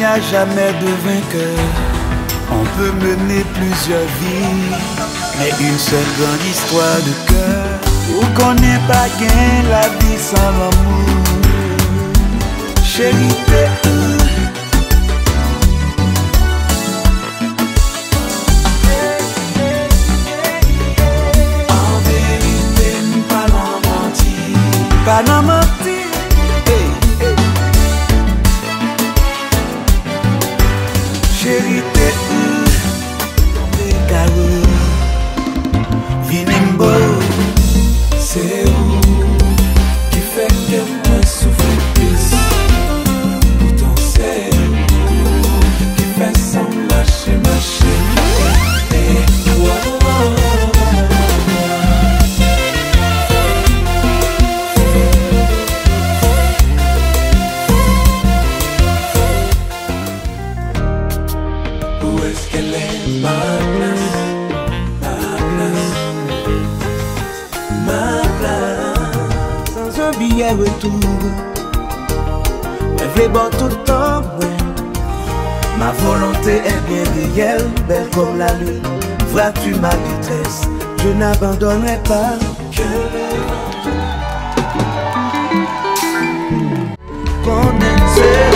a jamais de vainqueur. On peut mener plusieurs vies, mais une seule grande histoire de cœur. Ou qu'on n'est pas gain la vie sans l'amour. Chérie, t'es où? En vérité, pas n'en mentir. Pas n'en mentir. Chérie, t'es où? T'es carré. Vinimbo, c'est où? Qui fait que moi souffre plus? Pourtant c'est où? Qui fait sans lâcher ma chérie? Et toi, où est-ce qu'elle est ma place? Ma place, sans un billet retour. Je vais bon tout le temps, ouais. Ma volonté est bien réelle, belle comme la lune. Vois-tu ma détresse? Je n'abandonnerai pas que le vent. Qu'on est